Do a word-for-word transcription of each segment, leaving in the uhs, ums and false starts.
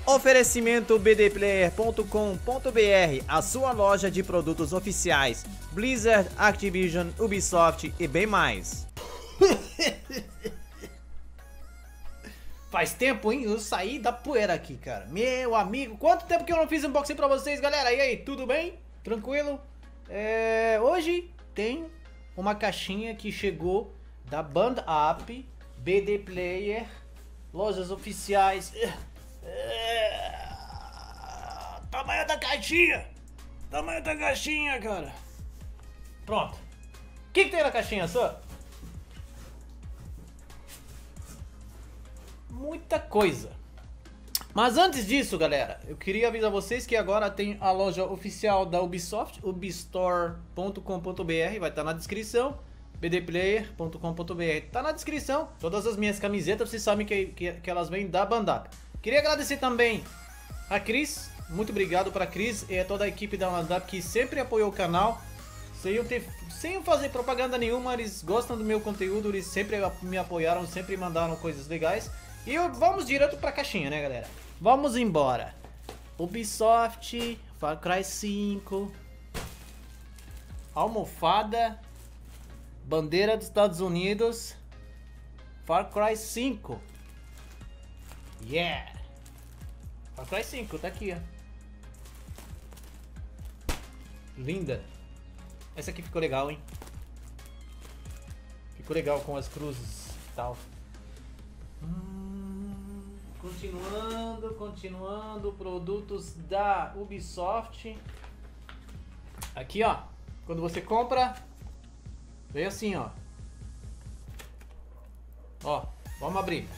Oferecimento b d player ponto com ponto b r, a sua loja de produtos oficiais, Blizzard, Activision, Ubisoft e bem mais. Faz tempo, hein? Eu saí da poeira aqui, cara. Meu amigo, quanto tempo que eu não fiz unboxing pra vocês, galera? E aí, tudo bem? Tranquilo? É... Hoje tem uma caixinha que chegou da Band App, B D Player, lojas oficiais. É... Tamanho da caixinha! Tamanho da caixinha, cara! Pronto. O que, que tem na caixinha, só? Muita coisa. Mas antes disso, galera, eu queria avisar vocês que agora tem a loja oficial da Ubisoft, ubistore ponto com ponto b r, vai estar na descrição. b d player ponto com ponto b r tá na descrição. Todas as minhas camisetas, vocês sabem que, que, que elas vêm da Bandap. Queria agradecer também a Cris, muito obrigado para a Cris e toda a equipe da Bandap que sempre apoiou o canal. Sem eu, ter, sem eu fazer propaganda nenhuma, eles gostam do meu conteúdo, eles sempre me apoiaram, sempre mandaram coisas legais. E eu, vamos direto pra caixinha, né, galera? Vamos embora. Ubisoft, Far Cry cinco, almofada, bandeira dos Estados Unidos, Far Cry cinco. Yeah! Far Cry cinco, tá aqui, ó. Linda. Essa aqui ficou legal, hein? Ficou legal com as cruzes e tal. Hum, continuando, continuando, produtos da Ubisoft. Aqui, ó, quando você compra, vem assim, ó. Ó, vamos abrir.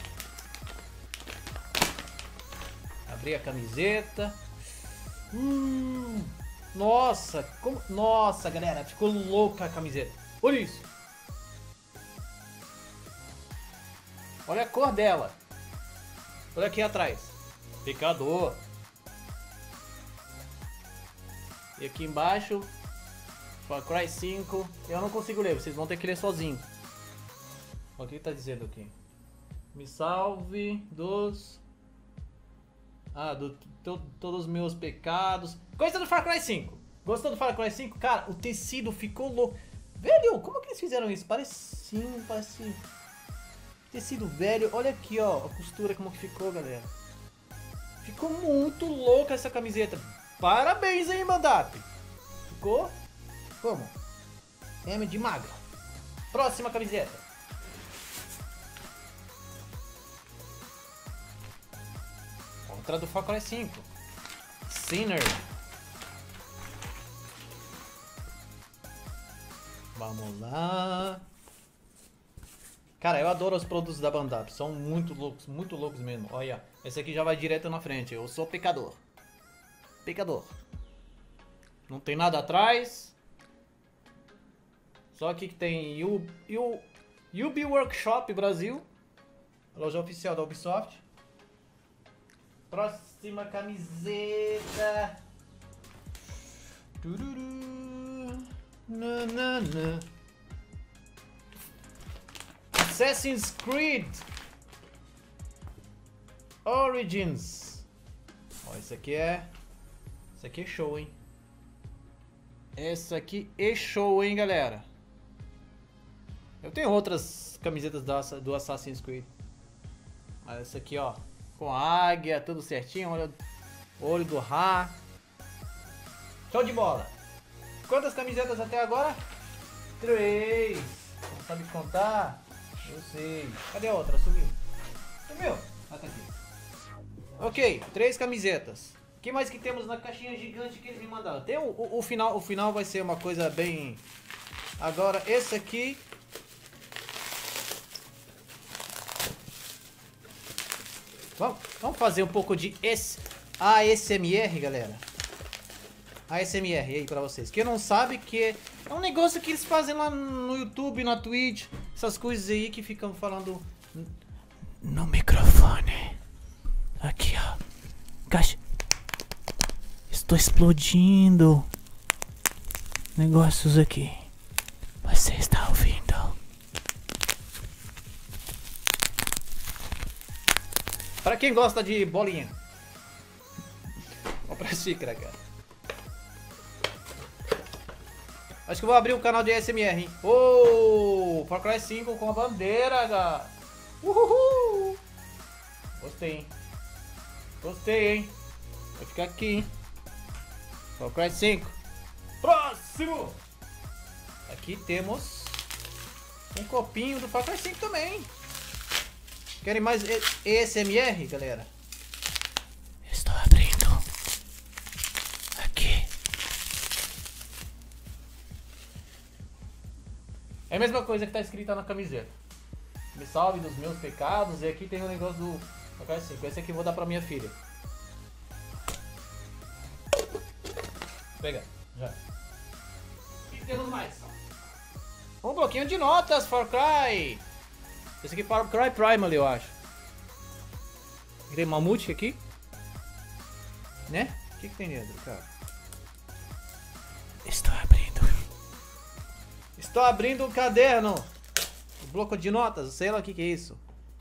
Abrir a camiseta. Hum, nossa, como, nossa, galera, ficou louca a camiseta. Olha isso. Olha a cor dela. Olha aqui atrás. Pecador. E aqui embaixo, Far Cry cinco. Eu não consigo ler, vocês vão ter que ler sozinho. O que tá dizendo aqui? Me salve dos... Ah, do, to, todos os meus pecados. Gostou do Far Cry cinco? Gostou do Far Cry cinco? Cara, o tecido ficou louco. Velho, como que eles fizeram isso? Parece... Parece... Tecido velho, olha aqui, ó, a costura como que ficou, galera. Ficou muito louca essa camiseta. Parabéns aí, Bandap. Ficou como? M de magra. Próxima camiseta. Outra do Far Cry cinco. Sinner. Vamos lá. Cara, eu adoro os produtos da Bandap, são muito loucos, muito loucos mesmo. Olha, esse aqui já vai direto na frente, eu sou pecador. Pecador. Não tem nada atrás. Só aqui que tem U, U, Ubi Workshop Brasil, a loja oficial da Ubisoft. Próxima camiseta. Tururu. Na, na, na. Assassin's Creed Origins. Ó, esse aqui é... Esse aqui é show, hein? Essa aqui é show, hein, galera? Eu tenho outras camisetas do Assassin's Creed. Mas essa aqui, ó, com a águia, tudo certinho. Olha o olho do Ra. Show de bola. Quantas camisetas até agora? Três. Não sabe contar? Eu sei. Cadê a outra? Sumiu. Sumiu? Ah, tá aqui. Ok, três camisetas. O que mais que temos na caixinha gigante que eles me mandaram? Tem o, o, o final, o final vai ser uma coisa bem... Agora, esse aqui... Vamos, vamos fazer um pouco de A S M R, galera. A S M R aí pra vocês. Quem não sabe que é um negócio que eles fazem lá no YouTube, na Twitch. Essas coisas aí que ficam falando no microfone. Aqui, ó. Caixa. Estou explodindo. Negócios aqui. Você está ouvindo? Para quem gosta de bolinha. Compra xícara, cara. Acho que eu vou abrir um canal de A S M R, hein? Oh, Far Cry cinco com a bandeira, cara. Uhul. Gostei, hein? Gostei, hein? Vai ficar aqui, hein? Far Cry cinco. Próximo! Aqui temos um copinho do Far Cry cinco também. Querem mais A S M R, galera? Estou abrindo aqui. É a mesma coisa que tá escrita na camiseta. Me salve dos meus pecados. E aqui tem o um negócio do Far Cry cinco. Esse aqui eu vou dar pra minha filha. Vou pegar, já. E temos mais. Um bloquinho de notas, Far Cry. Esse aqui é Far Cry Primal, eu acho. Tem mamute aqui. Né? O que, que tem dentro, cara? Estou abrindo. Estou abrindo um caderno. Um bloco de notas, sei lá o que, que é isso.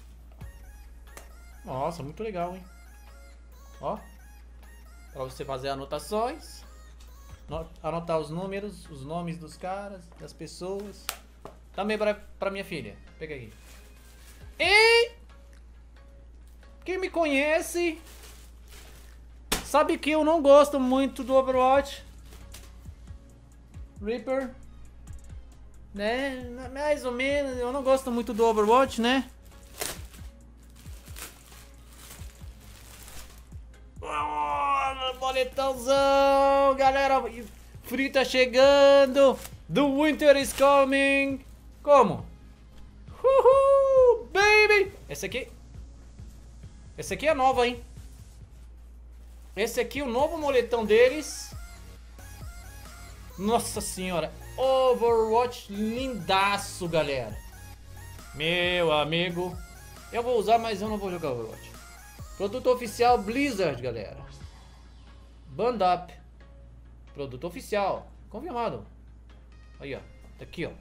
Nossa, muito legal, hein? Ó. Pra você fazer anotações. Anotar os números, os nomes dos caras, das pessoas. Também pra, pra minha filha. Pega aqui. E quem me conhece sabe que eu não gosto muito do Overwatch. Reaper, né? Mais ou menos, eu não gosto muito do Overwatch, né? Boletãozão, galera, frio tá chegando. The winter is coming. Como? Uhul, baby. Esse aqui. Esse aqui é nova, hein? Esse aqui é o novo moletão deles. Nossa senhora. Overwatch lindaço, galera. Meu amigo. Eu vou usar, mas eu não vou jogar Overwatch. Produto oficial Blizzard, galera. Band Up. Produto oficial. Confirmado. Aí, ó. Tá aqui, ó.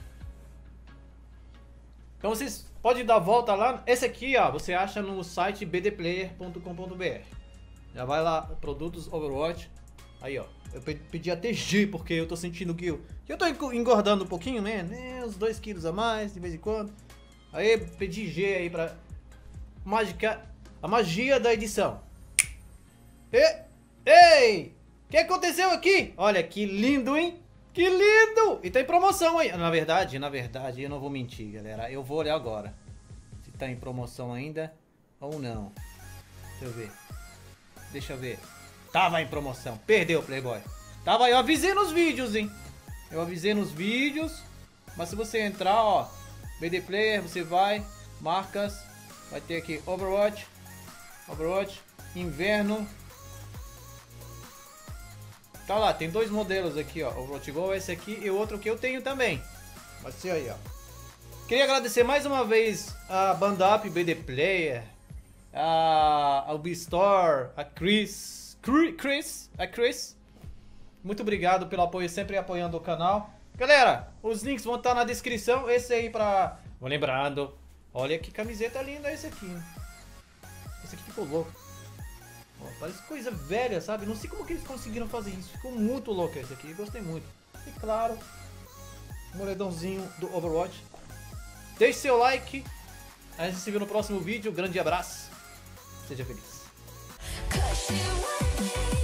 Então vocês podem dar a volta lá. Esse aqui, ó, você acha no site b d player ponto com ponto b r. Já vai lá, produtos Overwatch. Aí, ó. Eu pedi até G, porque eu tô sentindo que eu, que eu tô engordando um pouquinho, né? né? Uns dois quilos a mais, de vez em quando. Aí, pedi G aí pra... Mágica... A magia da edição. E... Ei! O que aconteceu aqui? Olha, que lindo, hein? Que lindo! E tá em promoção, hein? Na verdade, na verdade, eu não vou mentir, galera. Eu vou olhar agora. Se tá em promoção ainda ou não. Deixa eu ver. Deixa eu ver. Tava em promoção. Perdeu, Playboy. Tava, eu avisei nos vídeos, hein? Eu avisei nos vídeos. Mas se você entrar, ó, B D Player, você vai, marcas, vai ter aqui Overwatch, Overwatch, Inverno. Tá lá, tem dois modelos aqui, ó, Overwatch Go, esse aqui e o outro que eu tenho também. Vai ser aí, ó. Queria agradecer mais uma vez a Band Up, B D Player, a, a Ubistore, a Chris, Chris, a Chris. Muito obrigado pelo apoio, sempre apoiando o canal. Galera, os links vão estar na descrição. Esse aí pra... Vou lembrando. Olha que camiseta linda esse aqui. Esse aqui ficou louco. Ó, parece coisa velha, sabe? Não sei como que eles conseguiram fazer isso. Ficou muito louco esse aqui. Gostei muito. E claro, moledãozinho do Overwatch. Deixe seu like. A gente se vê no próximo vídeo. Grande abraço. Seja feliz.